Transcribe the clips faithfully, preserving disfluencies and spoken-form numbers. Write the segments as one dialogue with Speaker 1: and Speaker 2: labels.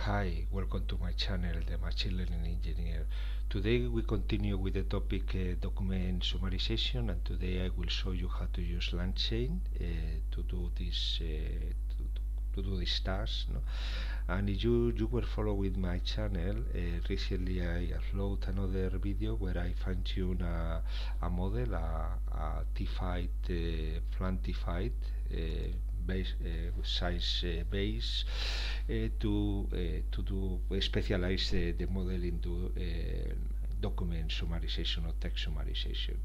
Speaker 1: Hi, welcome to my channel, The Machine Learning Engineer. Today we continue with the topic uh, document summarization, and today I will show you how to use LangChain uh, to do this uh, to, to do this task. No? And if you, you were following my channel, uh, recently I upload another video where I fine-tune a, a model, a, a T-Fight, uh, Flan T-Fight, uh, base, uh, size uh, base uh, to uh, to do specialize uh, the model into uh, document summarization or text summarization.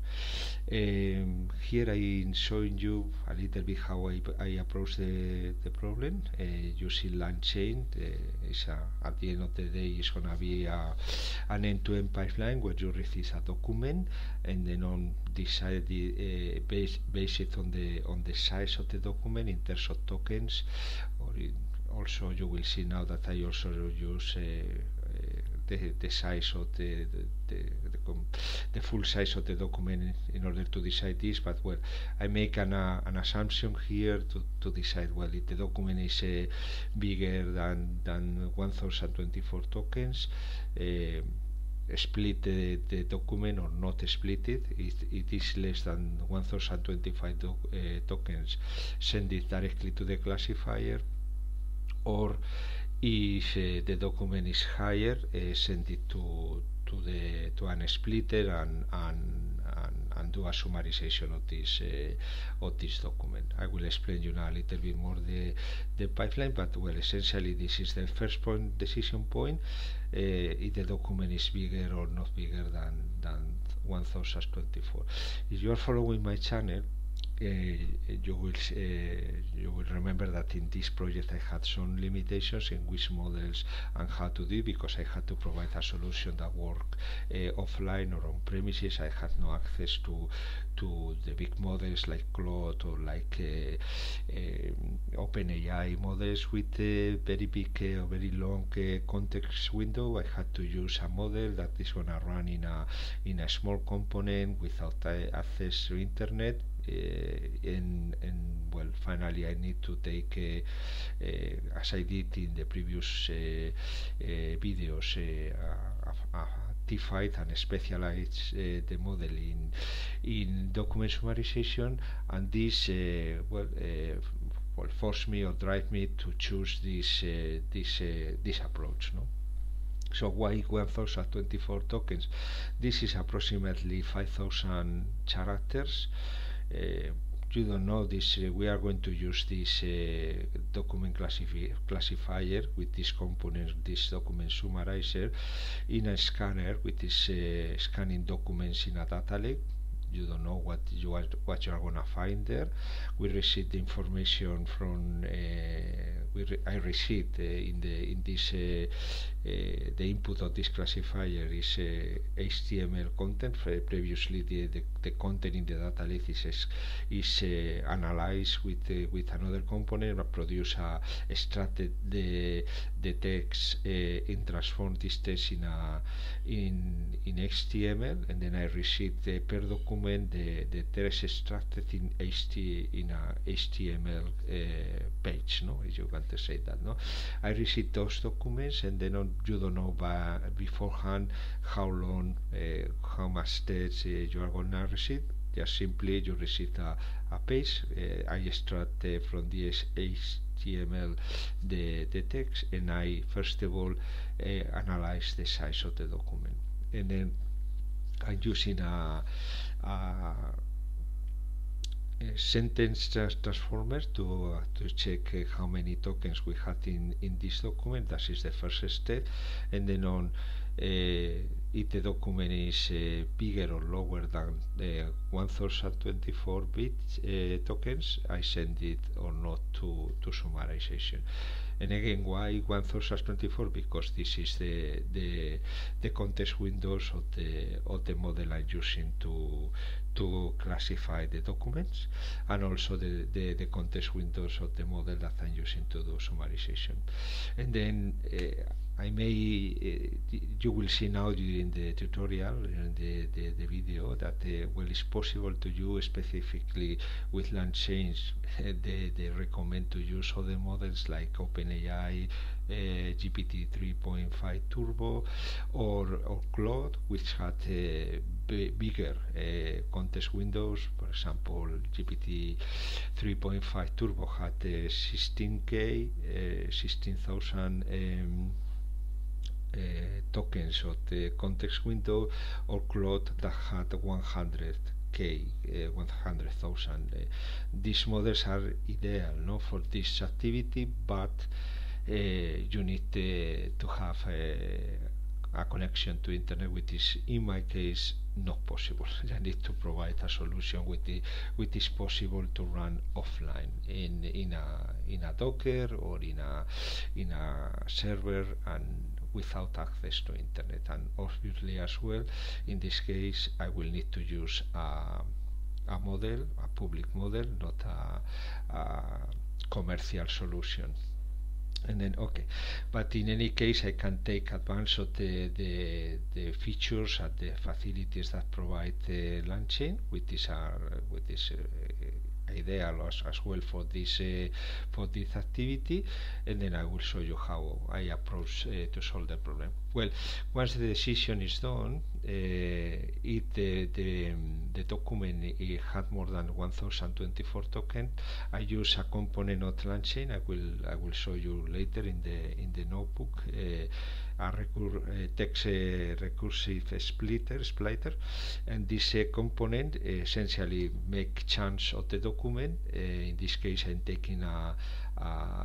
Speaker 1: Um, here I'm showing you a little bit how I, I approach the, the problem uh, using LangChain. Uh, it's a, at the end of the day, it's going to be a, an end-to-end pipeline where you receive a document, and then on decide the, uh, based, based on the on the size of the document in terms of tokens, or in, also you will see now that I also use uh, uh, the, the size of the the, the, the, the full size of the document in order to decide this. But well, I make an, uh, an assumption here to, to decide, well, if the document is uh, bigger than than one thousand twenty-four tokens, uh, split the, the document or not split it. If it is less than one thousand twenty-five do, uh, tokens, send it directly to the classifier, or if uh, the document is higher, uh, send it to to the to an splitter and and, and, and do a summarization of this uh, of this document. I will explain you now a little bit more the the pipeline, but well, essentially this is the first point, decision point, uh, if the document is bigger or not bigger than than one thousand twenty-four. If you are following my channel, uh, you will uh, you will remember that in this project I had some limitations in which models and how to do, because I had to provide a solution that worked uh, offline or on premises. I had no access to to the big models like Claude or like uh, uh, OpenAI models with a very big uh, or very long uh, context window. I had to use a model that is going to run in a in a small component without uh, access to internet. Uh, and, and well, finally I need to take, uh, uh, as I did in the previous uh, uh, videos, uh, a, a T-Fight and specialize uh, the model in in document summarization, and this uh, well, uh, well force me or drive me to choose this uh, this uh, this approach. No. So why one thousand twenty-four tokens? This is approximately five thousand characters. Uh, you don't know this, uh, we are going to use this uh, document classifi classifier with this component, this document summarizer, in a scanner which is uh, scanning documents in a data lake. You don't know what you are what you are gonna find there. We receive the information from uh, we re I received uh, in the in this uh, uh, the input of this classifier is uh, H T M L content. Previously the, the the content in the data lake is is uh, analyzed with uh, with another component, produce a extracted the the text uh, and transform this text in a in in H T M L, and then I receive the per document the the text extracted in H T in a H T M L uh, page. No, if you want to say that. No, I receive those documents, and then on, you don't know by beforehand how long, uh, how much text uh, you are gonna receive. Just simply you receive a, a page. Uh, I extract uh, from the H T M L the the text, and I first of all uh, analyze the size of the document, and then I'm using a, a Uh, sentence transformer to uh, to check uh, how many tokens we had in in this document. That is the first step, and then on uh, if the document is uh, bigger or lower than uh, one thousand twenty-four bit uh, tokens, I send it or not to to summarization. And again, why one thousand twenty-four? Because this is the the the context windows of the of the model I'm using to to classify the documents, and also the, the, the context windows of the model that I'm using to do summarization. And then uh, I may, uh, you will see now during the tutorial, in the, the, the video, that uh, well, it's possible to use specifically with LangChain. They, they recommend to use other models like OpenAI, uh, G P T three point five Turbo, or, or Claude, which had uh, b bigger uh, context windows. For example, G P T three point five Turbo had uh, sixteen K, uh, sixteen thousand um, uh, tokens of the context window, or Claude that had one hundred K, uh, one hundred thousand. Uh, these models are ideal, no, for this activity, but uh, you need uh, to have uh, a connection to internet, which is in my case not possible. I need to provide a solution with the which is possible to run offline in in a in a Docker or in a in a server and without access to internet. And obviously as well, in this case I will need to use a, a model, a public model, not a, a commercial solution. And then okay, but in any case I can take advantage of the the, the features and the facilities that provide the LangChain, which is our which is uh, ideal as, as well for this uh, for this activity. And then I will show you how I approach uh, to solve the problem. Well, once the decision is done, uh, it the the, the document it had more than one thousand twenty-four tokens. I use a component of LangChain. I will I will show you later in the in the notebook. Uh, a recur uh, text uh, recursive splitter splitter, and this uh, component uh, essentially make chunks of the document. Uh, in this case, I'm taking a, a,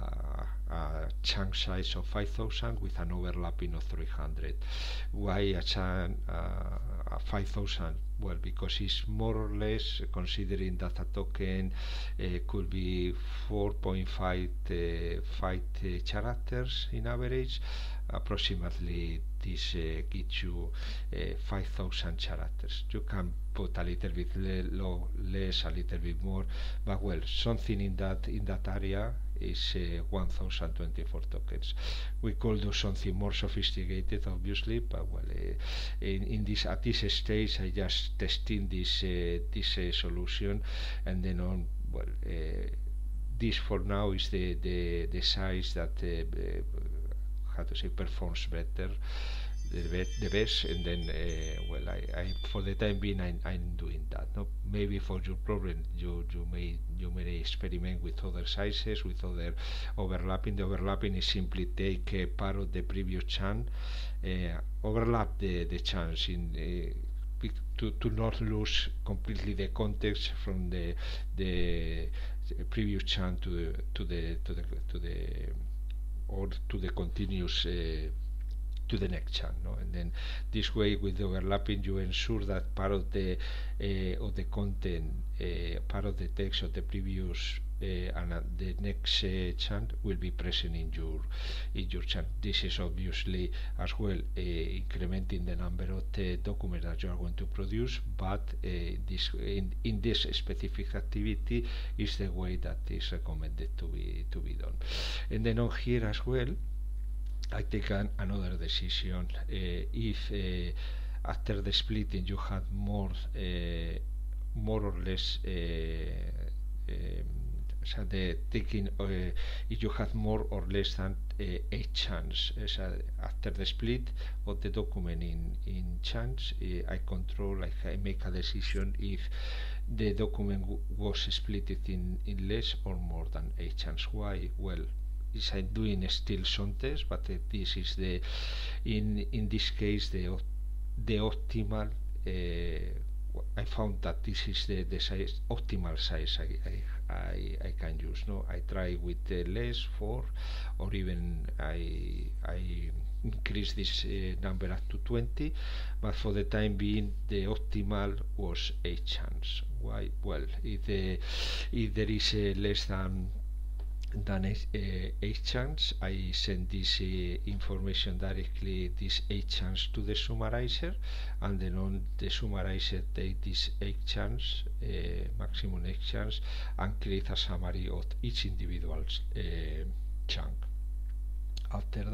Speaker 1: a chunk size of five thousand with an overlapping of three hundred. Why a chunk uh, five thousand? Well, because it's more or less, considering that a token uh, could be four point five uh, five uh, characters in average. Approximately this uh, gives you uh, five thousand characters. You can put a little bit le low, less, a little bit more, but well, something in that in that area is uh, one thousand twenty-four tokens. We could do something more sophisticated, obviously, but well, uh, in, in this at this stage, I just testing this uh, this uh, solution, and then on well, uh, this for now is the the the size that. Uh, how to say performs better, the, be the best, and then uh, well, I, I for the time being I'm, I'm doing that. No, maybe for your problem you you may you may experiment with other sizes, with other overlapping. The overlapping is simply take a part of the previous chunk, uh, overlap the the chunks in. Uh, To, to not lose completely the context from the the previous chunk to the to the to the to the or to the continuous uh, to the next chunk, no? And then this way, with the overlapping, you ensure that part of the uh, of the content, uh, part of the text of the previous uh, and uh, the next uh, chunk will be present in your in your chunk. This is obviously as well uh, incrementing the number of the documents that you are going to produce, but uh, this in, in this specific activity is the way that is recommended to be to be done. And then on here as well, I take an, another decision. Uh, if uh, after the splitting you had more uh, more or less uh, um, so the taking uh, if you had more or less than uh, eight chunks, uh, so after the split of the document in in chunks, uh, I control, like I make a decision if the document was split in in less or more than eight chunks. Why? Well, is I'm doing still some tests, but uh, this is the in in this case the the optimal. Uh, I found that this is the, the size optimal size I, I, I, I can use. No, I try with uh, less, four, or even I I increase this uh, number up to twenty, but for the time being the optimal was eight chunks. Why? Well, if the if there is uh, less than than eight, uh, eight chunks, I send this uh, information directly, this eight chunks, to the summarizer, and then on the summarizer take these eight chunks, uh, maximum eight chunks, and create a summary of each individual uh, chunk. After that,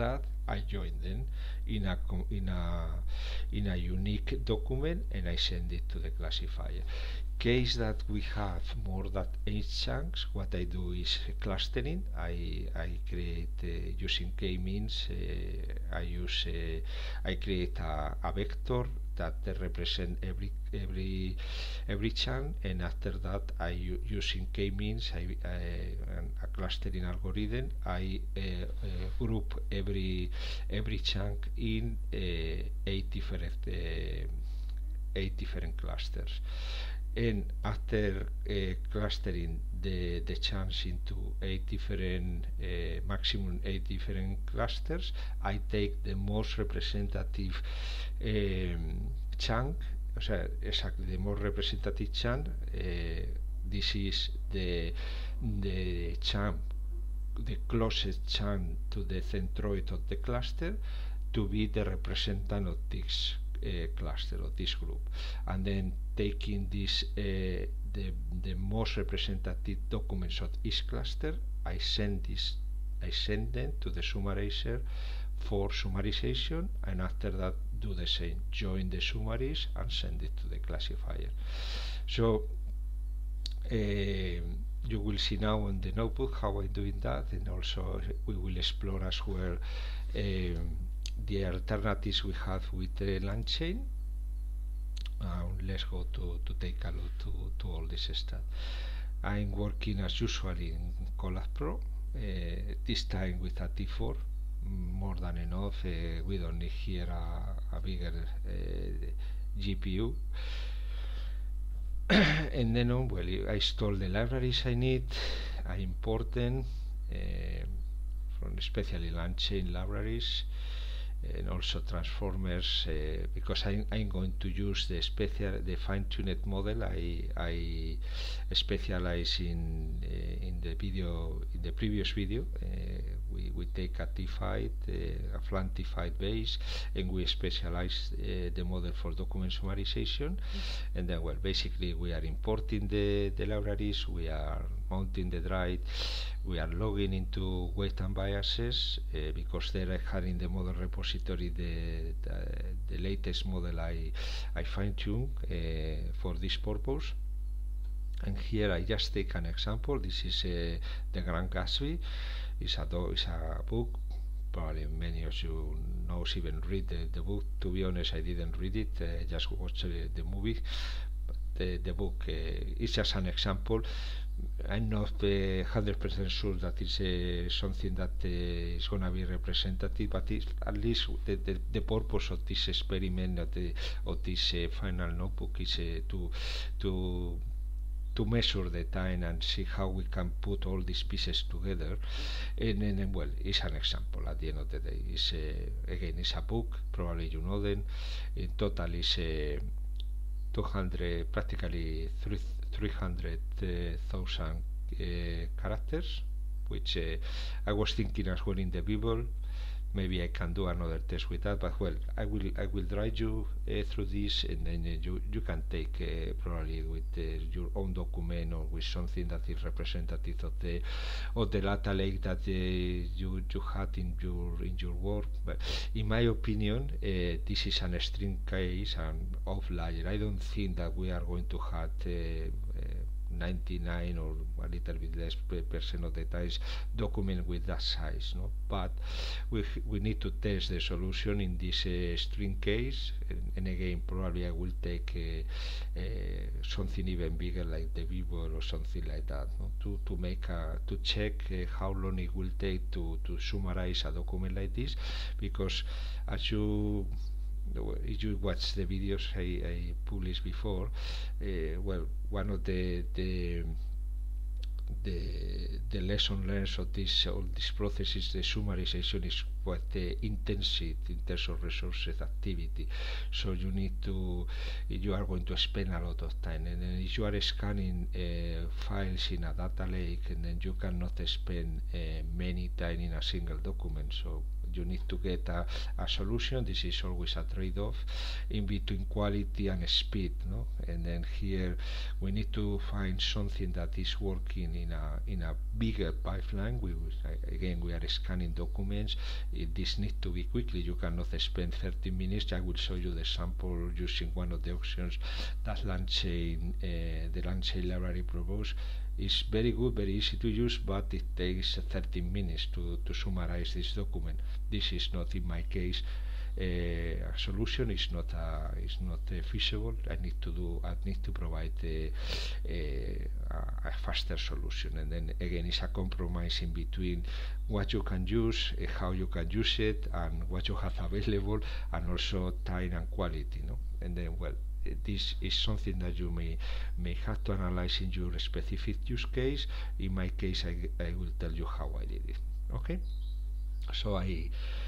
Speaker 1: I join them in a in a in a unique document, and I send it to the classifier. Case that we have more than eight chunks, what I do is clustering. I I create uh, using k-means. Uh, I use uh, I create a, a vector that represent every every every chunk, and after that I using k-means, I, I a clustering algorithm. I uh, uh, group every every chunk in uh, eight different uh, eight different clusters, and after uh, clustering the the chunks into eight different uh, maximum eight different clusters, I take the most representative um, chunk, o sea, exactly the most representative chunk. Uh, this is the the chunk, the closest chunk to the centroid of the cluster, to be the representant of this uh, cluster, of this group, and then taking this uh, the the most representative documents of each cluster, I send this I send them to the summarizer for summarization, and after that do the same, join the summaries and send it to the classifier. So uh, you will see now on the notebook how I'm doing that, and also we will explore as well um, the alternatives we have with the LangChain. Uh, let's go to, to take a look to, to all this stuff. I'm working as usual in Colab Pro, uh, this time with a T four, more than enough. Uh, we don't need here a, a bigger uh, G P U. And then on, well, I install the libraries I need, I import them uh, from especially LangChain libraries, and also transformers, uh, because I'm, I'm going to use the special the fine-tuned model. I I specialize in uh, in the video in the previous video. Uh, we we take a T-Fight, uh, a Flan T-Fight base, and we specialize uh, the model for document summarization. Mm-hmm. And then, well, basically we are importing the the libraries, we are mounting the drive, we are logging into weight and biases, uh, because there I had in the model repository the the, the latest model I I fine-tune uh, for this purpose. And here I just take an example. This is uh, the Grand Gatsby. It's a do it's a book. Probably many of you knows even read the, the book. To be honest, I didn't read it. Uh, just watch uh, the movie. But the the book uh, is just an example. I'm not one hundred percent uh, sure that it's uh, something that uh, is going to be representative, but it's at least the, the, the purpose of this experiment, of, the, of this uh, final notebook, is uh, to to to measure the time and see how we can put all these pieces together. And then, well, it's an example at the end of the day. It's, uh, again, it's a book, probably you know them. In total is uh, two hundred, practically three hundred thousand uh, characters, which uh, I was thinking as well in the Bible. Maybe I can do another test with that, but well, I will I will drive you uh, through this, and then uh, you you can take uh, probably with uh, your own document, or with something that is representative of the of the data lake that uh, you you had in your in your work. But in my opinion, uh, this is an extreme case and outlier. I don't think that we are going to have uh, uh, ninety-nine or a little bit less percent of the times document with that size, no? But we we need to test the solution in this uh, string case, and, and again probably I will take uh, uh, something even bigger like the Vivo or something like that, no? to to make a to check uh, how long it will take to to summarize a document like this, because as you if you watch the videos I, I published before, uh, well, one of the the the, the lesson learned of this all this process is the summarization is quite uh, intensive in terms of resources activity. So you need to you are going to spend a lot of time, and then if you are scanning uh, files in a data lake, and then you cannot spend uh, many time in a single document. So you need to get a, a solution. This is always a trade-off in between quality and speed, no? And then here we need to find something that is working in a in a bigger pipeline. We again we are scanning documents. It, this needs to be quickly. You cannot spend thirty minutes. I will show you the sample using one of the options that LangChain, uh, the LangChain library proposed. Is very good, very easy to use, but it takes thirty minutes to, to summarize this document. This is not, in my case, uh, a solution. Is not a, is not uh, feasible. I need to do. I need to provide a, a, a faster solution, and then again, it's a compromise in between what you can use, uh, how you can use it, and what you have available, and also time and quality. No, and then well. This is something that you may may have to analyze in your specific use case. In my case, I, I will tell you how I did it. Okay, so I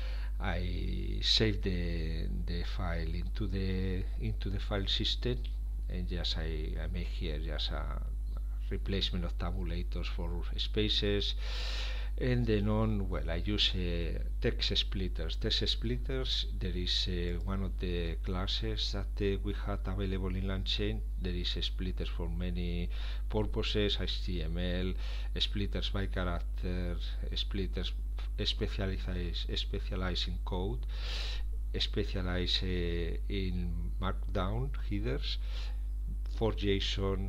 Speaker 1: I save the the file into the into the file system, and just I, I make here just a replacement of tabulators for spaces. And then on, well, I use uh, text splitters. Text splitters, there is uh, one of the classes that uh, we had available in LangChain. There is uh, splitters for many purposes, H T M L, splitters by character, splitters specialize, specialize in code, specialize uh, in markdown headers, for JSON,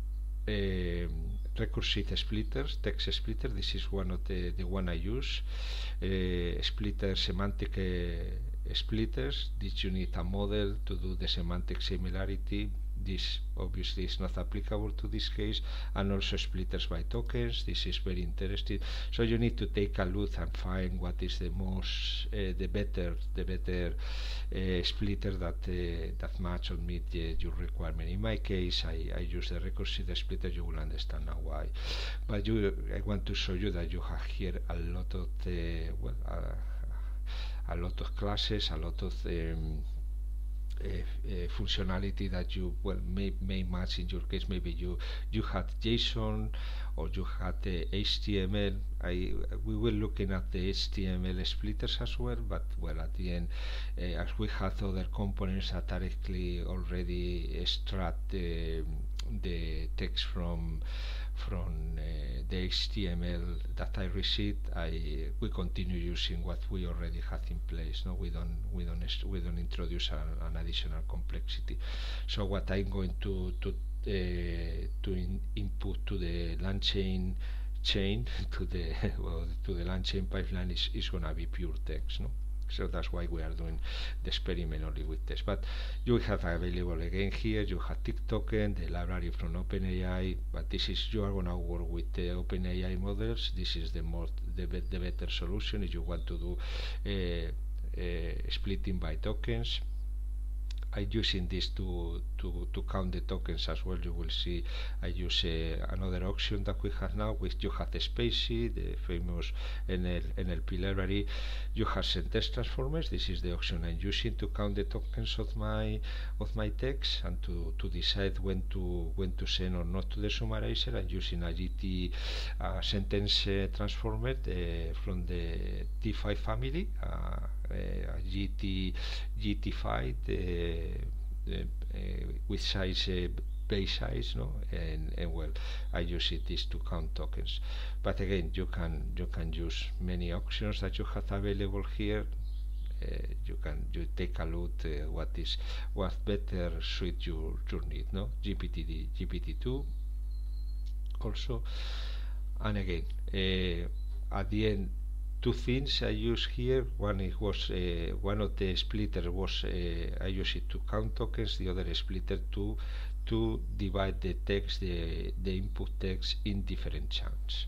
Speaker 1: um, recursive splitters, text splitter. This is one of the the one I use. Uh, splitter semantic uh, splitters. This you need a model to do the semantic similarity. This obviously is not applicable to this case, and also splitters by tokens. This is very interesting. So you need to take a look and find what is the most, uh, the better, the better uh, splitter that uh, that match or meet uh, your requirement. In my case, I, I use the recursive splitter. You will understand now why. But you, I want to show you that you have here a lot of uh, well, uh, a lot of classes, a lot of um, Uh, uh, functionality that you well may, may match. In your case, maybe you you had JSON or you had uh, H T M L. I we were looking at the H T M L splitters as well, but well at the end, uh, as we had other components that directly already extract uh, the text from from uh, the H T M L that I received, I we continue using what we already have in place. No, we don't we don't we don't introduce an, an additional complexity. So what I'm going to to uh, to in input to the LangChain chain to the well, to the LangChain pipeline is is gonna be pure text. No. So that's why we are doing the experiment only with text. But you have available again here, you have TikToken, the library from OpenAI, but this is, you are going to work with the OpenAI models. This is the most, the, be the better solution if you want to do uh, uh, splitting by tokens. I'm using this to, to, to count the tokens as well. You will see I use uh, another option that we have now, which you have the Spacey, the famous N L, N L P library. You have sentence transformers. This is the option I'm using to count the tokens of my of my text and to, to decide when to when to send or not to the summarizer. I'm using a G T uh, sentence uh, transformer uh, from the T five family. Uh, Uh, a G T G T five uh, uh, uh, with size uh, base size, no, and, and well, I use it is to count tokens. But again, you can you can use many options that you have available here. Uh, you can you take a look uh, what is what better suit your your need, no, G P T G P T two also, and again uh, at the end. Two things I use here. One it was uh, one of the splitter was uh, I use it to count tokens. The other splitter to to divide the text, the the input text in different chunks.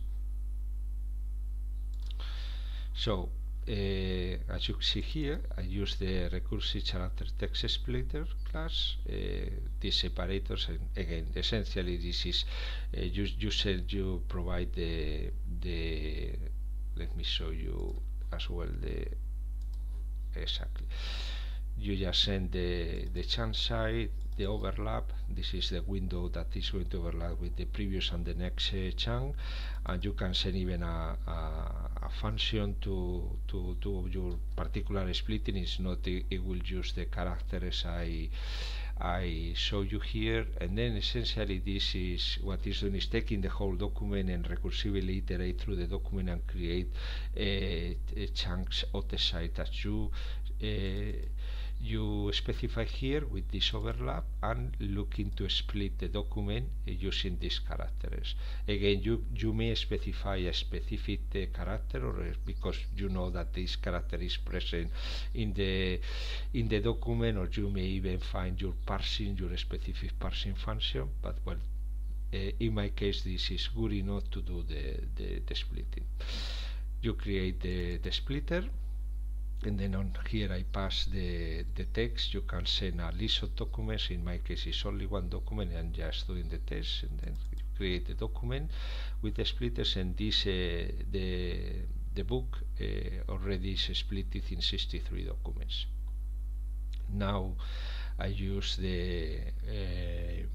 Speaker 1: So uh, as you see here, I use the recursive character text splitter class. Uh, these separators, and again, essentially this is uh, you you said you provide the the let me show you as well the exactly you just send the the chunk size, the overlap, This is the window that is going to overlap with the previous and the next uh, chunk, and you can send even a, a, a function to to do your particular splitting. It's not it, it will use the characters I I show you here, and then essentially this is what is doing is taking the whole document and recursively iterate through the document and create uh, chunks of the site that you uh, you specify here with this overlap, and looking to split the document uh, using these characters. Again, you you may specify a specific uh, character, or uh, because you know that this character is present in the in the document, or you may even find your parsing, your specific parsing function. But well, uh, in my case, this is good enough to do the the, the splitting. You create the the splitter, and then on here I pass the, the text. You can send a list of documents. In my case it's only one document, and just doing the test, and then you create the document with the splitters, and this uh, the the book uh, already is split in sixty-three documents. Now I use the uh,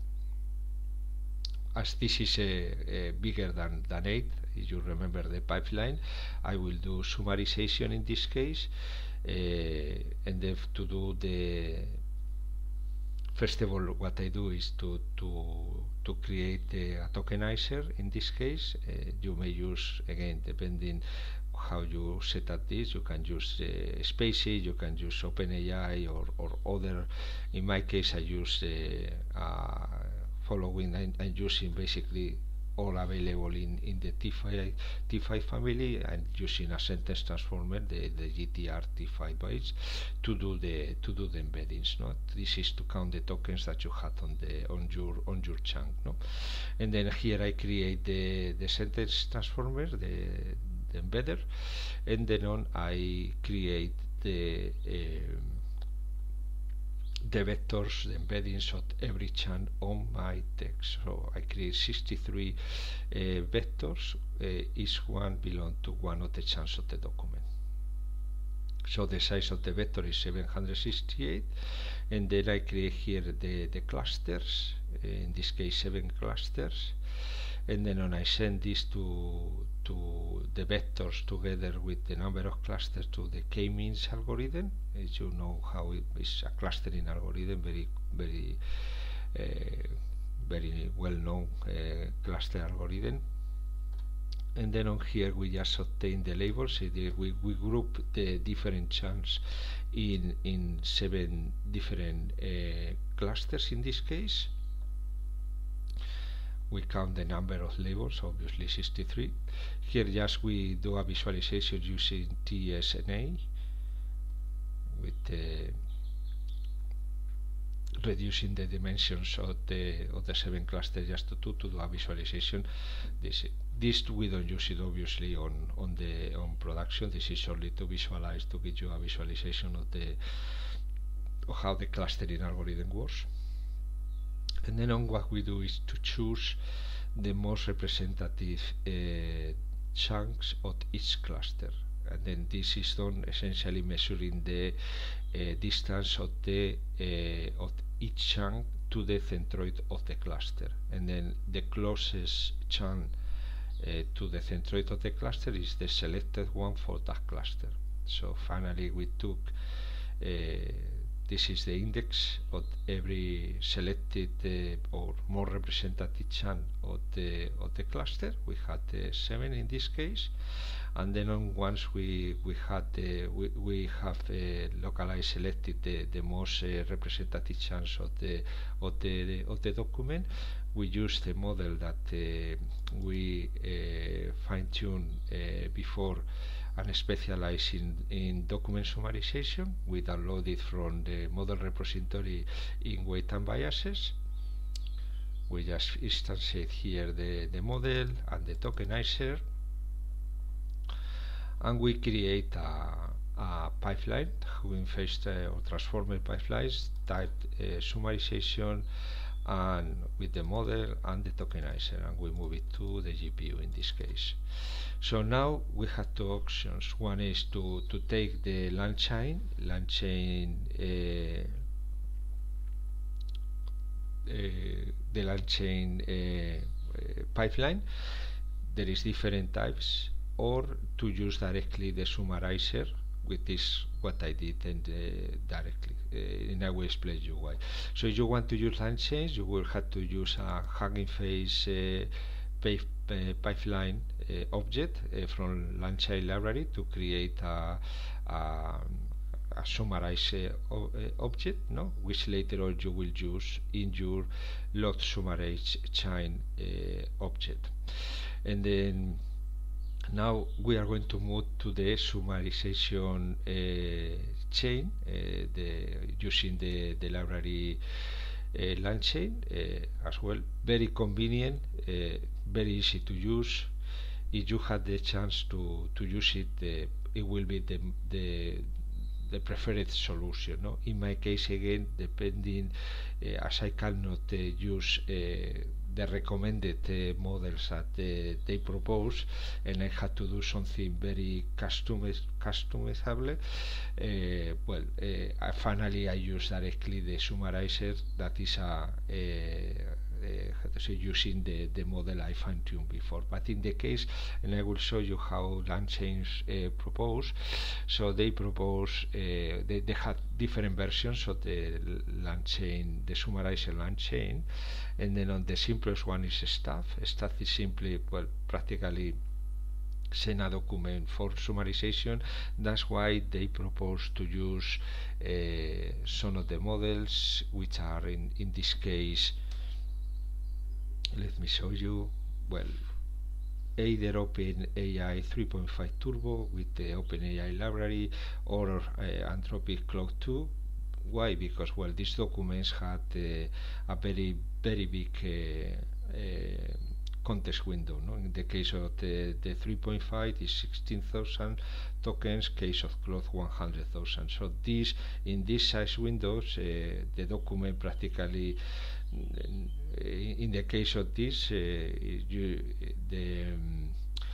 Speaker 1: as this is uh, uh, bigger than, than eight, if you remember the pipeline, I will do summarization in this case, uh, and then to do the first of all, what I do is to to to create a, a tokenizer. In this case, uh, you may use, again, depending how you set up this, you can use uh, Spaces, you can use OpenAI, or, or other. In my case, I use uh, uh, following and, and using basically all available in, in the T five, T five family, and using a sentence transformer, the, the G T R T five bytes, to do the to do the embeddings. No, this is to count the tokens that you had on the on your on your chunk. No, and then here I create the the sentence transformer, the, the embedder, and then on I create the um, the vectors, the embeddings of every chunk on my text. So I create sixty-three uh, vectors, uh, each one belong to one of the chunks of the document. So the size of the vector is seven hundred sixty-eight, and then I create here the, the clusters, uh, in this case seven clusters, and then when I send this to to the vectors together with the number of clusters to the k-means algorithm. As you know how it is a clustering algorithm, very very uh, very well known uh, cluster algorithm. And then on here we just obtain the labels. So the, we, we group the different chunks in in seven different uh, clusters. In this case we count the number of labels, obviously sixty-three. Here just we do a visualization using T S N A, with uh, reducing the dimensions of the of the seven clusters just to two to do a visualization. This this we don't use it obviously on on the on production. This is only to visualize, to give you a visualization of the of how the clustering algorithm works. And then on what we do is to choose the most representative uh, chunks of each cluster, and then this is done essentially measuring the uh, distance of the uh, of each chunk to the centroid of the cluster, and then the closest chunk uh, to the centroid of the cluster is the selected one for that cluster. So finally we took uh, this is the index of every selected uh, or more representative chunk of the of the cluster. We had uh, seven in this case, and then on once we we had uh, we, we have uh, localized selected the, the most uh, representative chunks of the of the of the document. We use the model that uh, we uh, fine-tune uh, before, and specialize in, in document summarization. We download it from the model repository in weight and biases. We just instantiate here the, the model and the tokenizer, and we create a, a pipeline, Hugging Face uh, or transformer pipelines, type uh, summarization, and with the model and the tokenizer, and we move it to the G P U in this case. So now we have two options. One is to, to take the LangChain, LangChain uh, the LangChain uh, pipeline. There is different types, or to use directly the summarizer, which is what I did, and uh, directly, uh, and I will explain you why. So if you want to use LangChain, you will have to use a Hugging Face uh, pipeline uh, object uh, from LangChain library to create a, a, a summarize uh, uh, object, no, which later on you will use in your load summarize chain uh, object. And then now we are going to move to the summarization uh, chain, uh, the, using the, the library uh, LangChain uh, as well. Very convenient, uh, very easy to use. If you have the chance to, to use it, uh, it will be the, the the preferred solution. No? In my case, again, depending, uh, as I cannot uh, use uh, the recommended uh, models that uh, they propose, and I had to do something very customiz customizable. Uh, well, uh, I finally I use directly the summarizer that is a, a Uh, how to say, using the, the model I fine-tuned before. But in the case, and I will show you how LangChain uh, propose. So they propose, uh, they, they have different versions of the LangChain, the summarizer LangChain, and then on the simplest one is Staff. Staff is simply, well, practically send a document for summarization. That's why they propose to use uh, some of the models, which are in, in this case, let me show you, well, either OpenAI three point five Turbo with the OpenAI library, or uh, Anthropic Claude two. Why? Because, well, these documents had uh, a very, very big uh, uh, context window. No? In the case of the, the three point five is sixteen thousand tokens, case of Claude one hundred thousand. So this, in this size windows, uh, the document practically, in the case of this, uh, you, the um,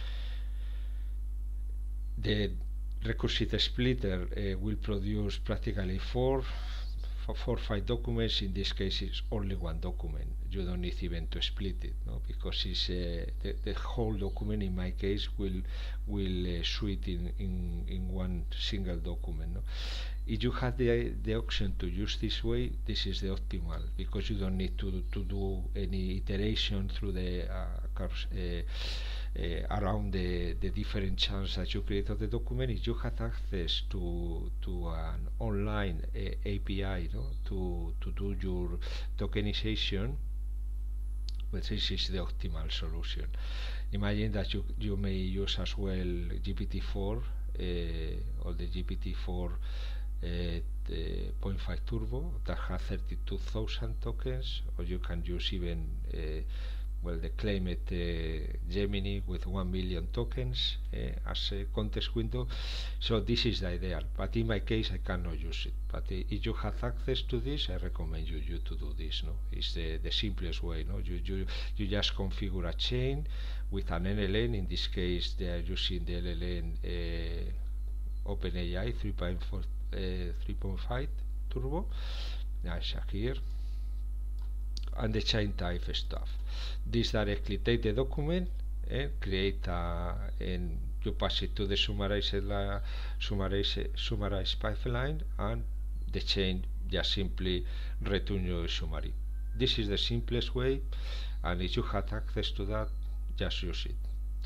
Speaker 1: the recursive splitter uh, will produce practically four, four, five documents. In this case, it's only one document. You don't need even to split it, no, because it's uh, the, the whole document. In my case, will will uh, suit in, in in one single document. No? If you have the the option to use this way, this is the optimal, because you don't need to to do any iteration through the uh, uh, uh, around the the different chunks that you create of the document. If you have access to to an online uh, A P I, no, to to do your tokenization, but this is the optimal solution. Imagine that you you may use as well G P T four uh, or the G P T four uh, zero point five Turbo that has thirty-two thousand tokens, or you can use even uh, well, the claimed uh, Gemini with one million tokens uh, as a context window. So this is the ideal, but in my case I cannot use it. But uh, if you have access to this, I recommend you, you to do this. No, it's the, the simplest way. No, you, you you just configure a chain with an N L N. In this case, they are using the L L N uh, OpenAI three point four, uh, three point five Turbo. Nice here. And the chain type stuff. This directly take the document and create a, and you pass it to the summarize, uh, summarize, summarize pipeline, and the chain just simply return your summary. This is the simplest way, and if you have access to that, just use it.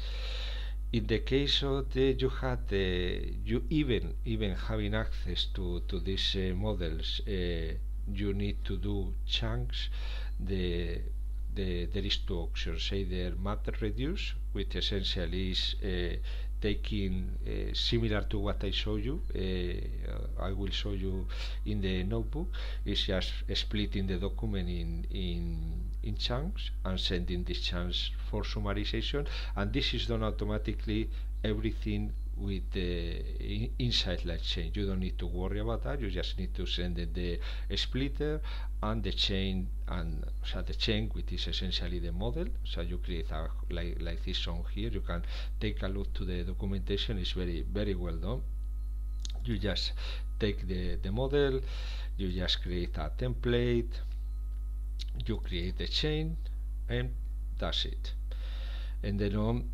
Speaker 1: In the case of the you had the you even even having access to to these uh, models, uh, you need to do chunks. The, the there is two options, either MapReduce, which essentially is uh, taking uh, similar to what I show you. uh, I will show you in the notebook. It's just splitting the document in in in chunks and sending these chunks for summarization, and this is done automatically, everything with the inside LangChain. You don't need to worry about that. You just need to send it the splitter and the chain, and so the chain, which is essentially the model. So you create a like like this on here. You can take a look to the documentation. It's very very well done. You just take the the model. You just create a template. you create the chain, and that's it. And then on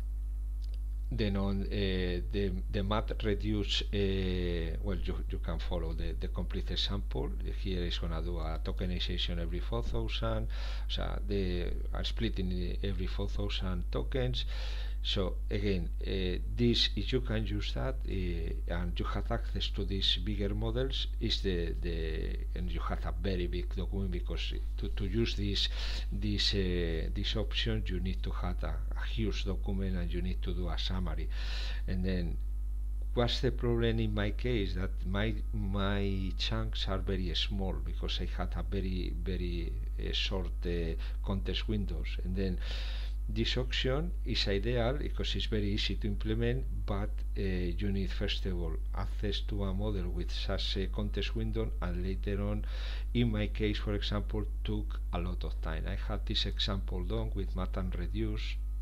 Speaker 1: then on uh, the the math reduce, uh, well, you, you can follow the, the complete example. Here is gonna do a tokenization every four thousand, so the are splitting every four thousand tokens. So again, uh, this, if you can use that uh, and you have access to these bigger models, is the the and you have a very big document, because to, to use this this uh, this option you need to have a, a huge document, and you need to do a summary. And then what's the problem in my case, that my my chunks are very small, because I had a very very uh, short uh, context windows. And then this option is ideal because it's very easy to implement, but uh, you need first of all access to a model with such a context window, and later on, in my case for example, took a lot of time. I had this example done with math and reduce.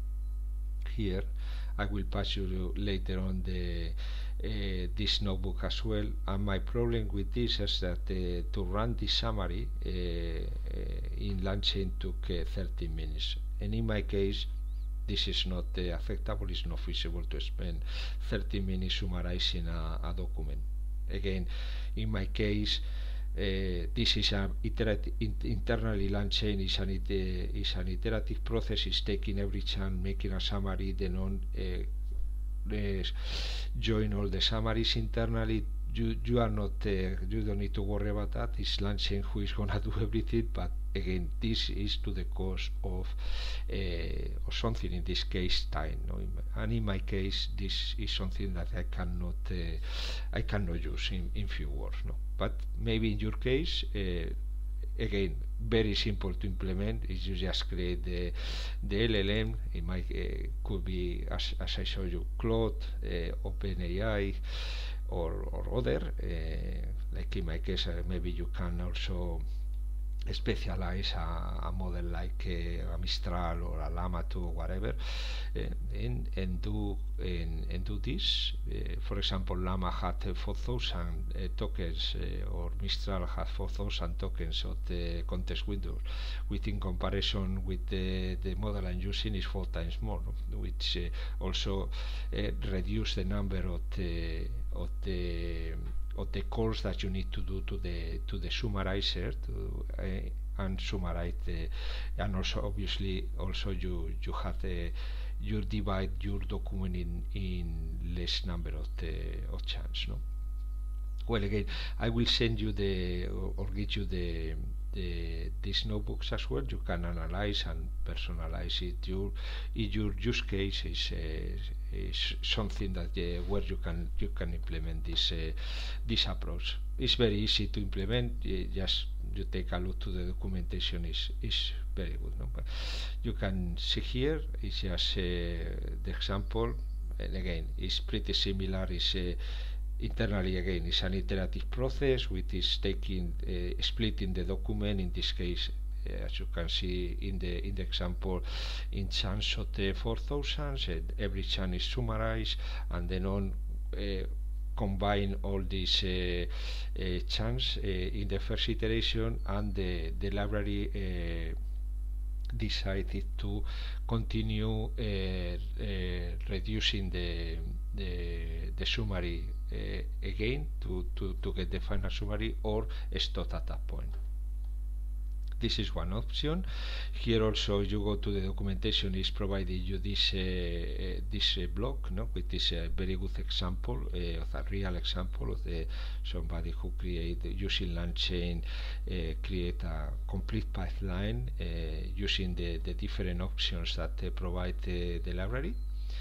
Speaker 1: Here I will pass you later on the uh, this notebook as well. And my problem with this is that uh, to run this summary uh, uh, in LangChain took uh, thirty minutes, and in my case this is not uh, acceptable. It's not feasible to spend thirty minutes summarizing a, a document. Again, in my case, uh, this is an iterative, in, internally LangChain is an, it, uh, is an iterative process. It's taking every chunk, making a summary, then on uh, uh, join all the summaries internally. You, you are not uh, you don't need to worry about that. It's LangChain who is gonna do everything, but again, this is to the cost of uh, of something, in this case time, no? And in my case this is something that I cannot uh, I cannot use in, in few words, no? But maybe in your case, uh, again, very simple to implement. Is you just create the the L L M. It might uh, could be, as, as I showed you, Claude, uh, OpenAI, or, or other, uh, like in my case, uh, maybe you can also specialize a, a model like uh, a Mistral or a Llama two or whatever, uh, and, and do and, and do this. Uh, for example, Llama had uh, four thousand uh, tokens, uh, or Mistral had four thousand tokens of the context windows, which in comparison with the, the model I'm using is four times more, which uh, also uh, reduce the number of the of the of the calls that you need to do to the to the summarizer to uh, and summarize the, and also obviously also you you have the you divide your document in in less number of the of chunks, no? Well, again, I will send you the or, or get you the the these notebooks as well. You can analyze and personalize it. Your your use case is uh, is something that uh, where you can you can implement this uh, this approach. It's very easy to implement. Uh, just you take a look to the documentation. is is very good, no? But you can see here is just uh, the example, and again it's pretty similar. Is uh, internally, again, it's an iterative process which is taking uh, splitting the document, in this case, uh, as you can see in the in the example, in chunks of the four thousand, and every chunk is summarized, and then on uh, combine all these uh, uh, chunks uh, in the first iteration, and the, the library uh, decided to continue uh, uh, reducing the, the, the summary uh, again to, to, to get the final summary, or stop at that point. This is one option. Here also you go to the documentation, is provided you this uh, uh, this uh, block, no, with this uh, very good example uh, of a real example of the somebody who create using LangChain, uh, create a complete pipeline uh, using the, the different options that uh, provide uh, the library.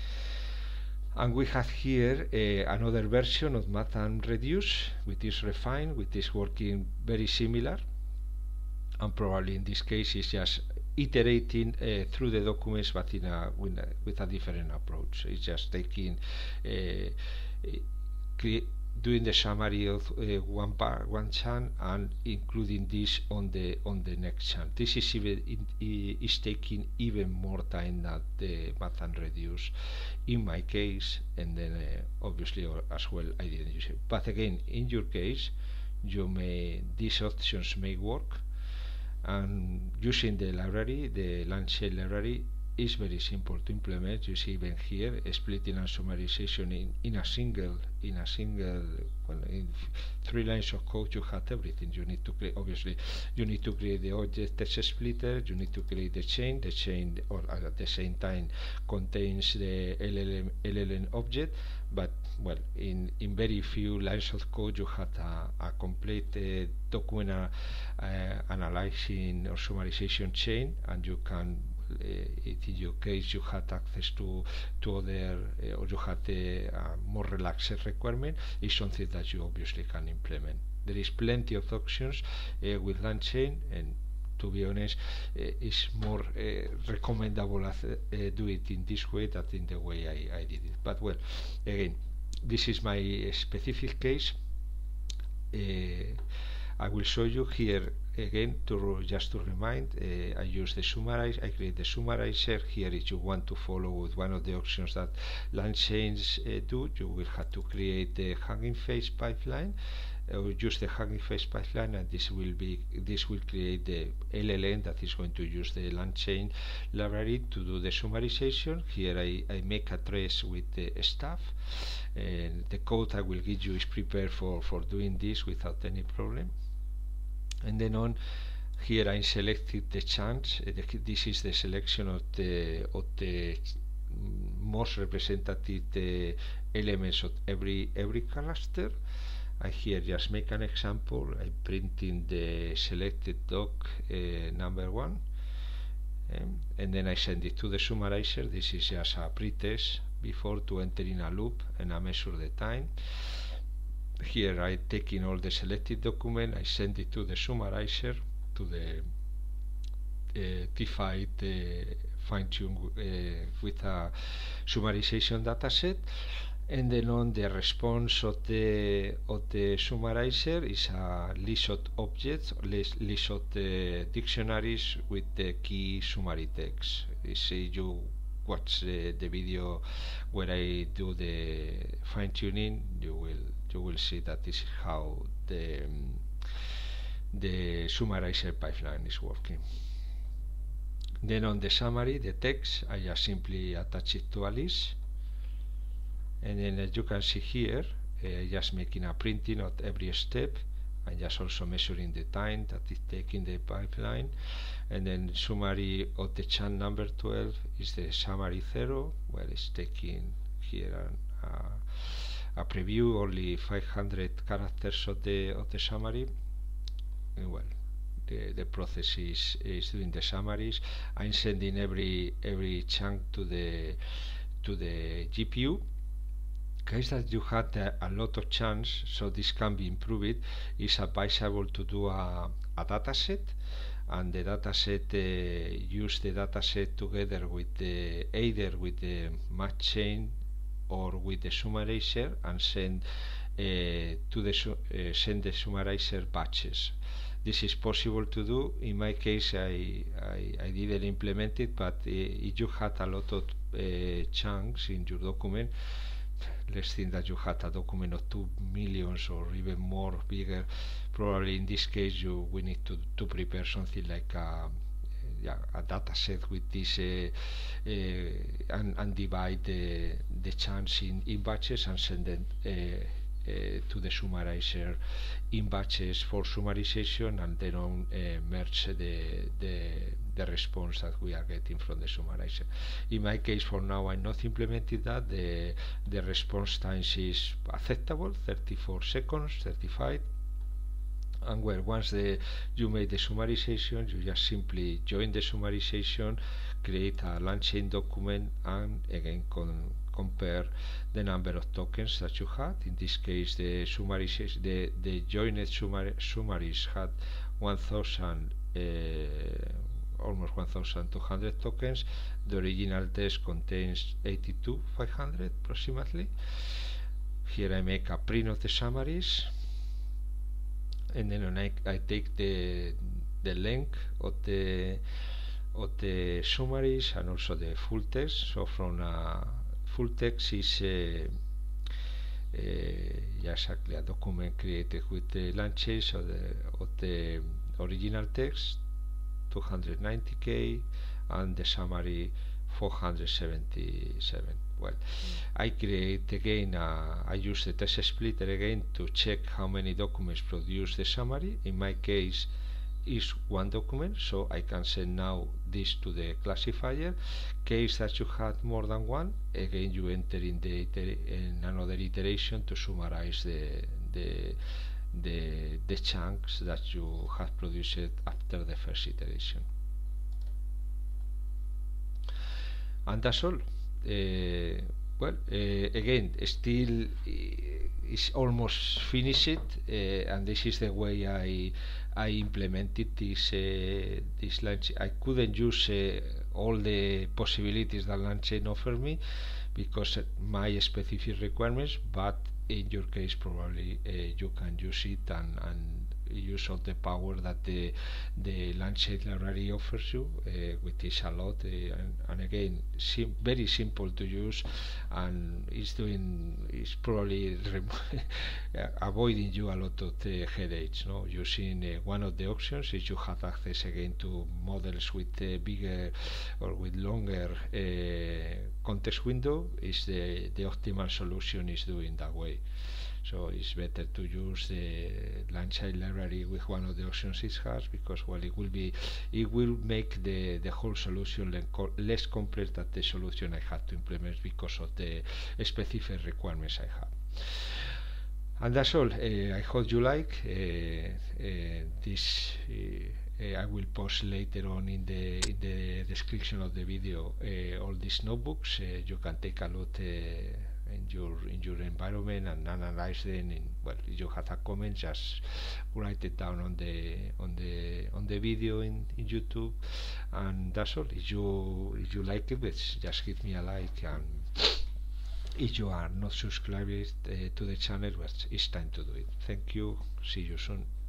Speaker 1: And we have here uh, another version of Math and Reduce, which is refined, which is working very similar. And probably in this case is just iterating uh, through the documents, but in a, with, a, with a different approach. It's just taking, uh, doing the summary of uh, one part, one chunk, and including this on the on the next chunk. This is even in, is taking even more time than the Math and Reduce in my case, and then uh, obviously as well I didn't use it. But again, in your case, you may these options may work. And using the library, the LangChain library, is very simple to implement. You see even here splitting and summarization in, in a single in a single well, in three lines of code. You have everything you need to create. Obviously you need to create the object text splitter, you need to create the chain the chain or at the same time contains the L L M, L L M object, but well, in in very few lines of code you have a, a complete uh, document uh, uh, analyzing or summarization chain, and you can Uh, if in your case you had access to to other uh, or you had a, a more relaxed requirement, is something that you obviously can implement. There is plenty of options uh, with LangChain, and to be honest, uh, it's more uh, recommendable as uh, do it in this way than in the way I, I did it. But well, again, this is my specific case. Uh, I will show you here again to just to remind. Uh, I use the summarize. I create the summarizer here. If you want to follow with one of the options that LangChains uh, do, you will have to create the Hugging Face pipeline, or use the Hugging Face pipeline, and this will be this will create the L L M that is going to use the LangChain library to do the summarization. Here I, I make a trace with the stuff, and the code I will give you is prepared for for doing this without any problem. And then on here I selected the chunks. Uh, this is the selection of the of the most representative the elements of every every cluster. I here just make an example. I print in the selected doc uh, number one, um, and then I send it to the summarizer. This is just a pretest before to enter in a loop, and I measure the time. Here I take in all the selected document, I send it to the summarizer, to the uh, T-Fight uh, fine-tune uh, with a summarization dataset, and then on the response of the of the summarizer is a list of objects, list, list of the dictionaries with the key summary text. Is you watch uh, the video where I do the fine-tuning, you will you will see that this is how the um, the summarizer pipeline is working. Then on the summary, the text, I just simply attach it to a list, and then as you can see here, uh, just making a printing of every step. I'm just also measuring the time that it takes in the pipeline, and then summary of the chunk number twelve is the summary zero, where it's taking here uh, a preview, only five hundred characters of the of the summary. And well, the the process is is doing the summaries. I'm sending every every chunk to the to the G P U. Case that you had a, a lot of chunks, so this can be improved. It's advisable to do a, a dataset, and the dataset uh, use the dataset together with the either with the match chain or with the summarizer, and send uh, to the su uh, send the summarizer batches. This is possible to do. In my case, I I, I didn't implement it, but uh, if you had a lot of uh, chunks in your document, let's think that you had a document of two millions or even more bigger, probably in this case you we need to to prepare something like a yeah, a data set with this uh, uh, and, and divide the, the chunks in, in batches and send them uh, uh, to the summarizer in batches for summarization, and then on uh, merge the, the the response that we are getting from the summarizer. In my case, for now, I'm not implementing that. The the response times is acceptable, thirty-four seconds, thirty-five. And well, once the you made the summarization, you just simply join the summarization, create a LangChain document, and again con compare the number of tokens that you had. In this case, the summarization, the the joined summar summaries had one thousand. Uh, almost one thousand two hundred tokens. The original test contains eighty-two thousand five hundred approximately. Here I make a print of the summaries, and then I, I take the the length of the of the summaries and also the full text. So from a full text is uh, uh, exactly a document created with the LangChain, so the of the original text. two hundred ninety K, and the summary four hundred seventy-seven. Well, I create again, uh, I use the test splitter again to check how many documents produce the summary. In my case, is one document, so I can send now this to the classifier. Case that you had more than one, again you enter in the in another iteration to summarize the the the the chunks that you have produced after the first iteration. And that's all. Uh, well, uh, again, still is almost finished, uh, and this is the way I I implemented this uh, this LangChain. I couldn't use uh, all the possibilities that LangChain offered me because my specific requirements, but in your case probably uh, you can use it and, and use all the power that the the LangChain library offers you, uh, which is a lot, uh, and, and again sim very simple to use, and it's doing is probably avoiding you a lot of the headaches. No, using uh, one of the options is you have access again to models with uh, bigger or with longer uh, context window. Is the the optimal solution is doing that way. So it's better to use the LangChain library with one of the options it has, because well, it will be it will make the the whole solution less complex than the solution I had to implement because of the specific requirements I have. And that's all. uh, I hope you like uh, uh, this. uh, I will post later on in the in the description of the video uh, all these notebooks. Uh, you can take a look uh, in your in your environment and analyze them. In, well, if you have a comment, just write it down on the on the on the video in, in YouTube, and that's all. If you if you like it, just give me a like, and if you are not subscribed uh, to the channel, well, it's time to do it. Thank you. See you soon.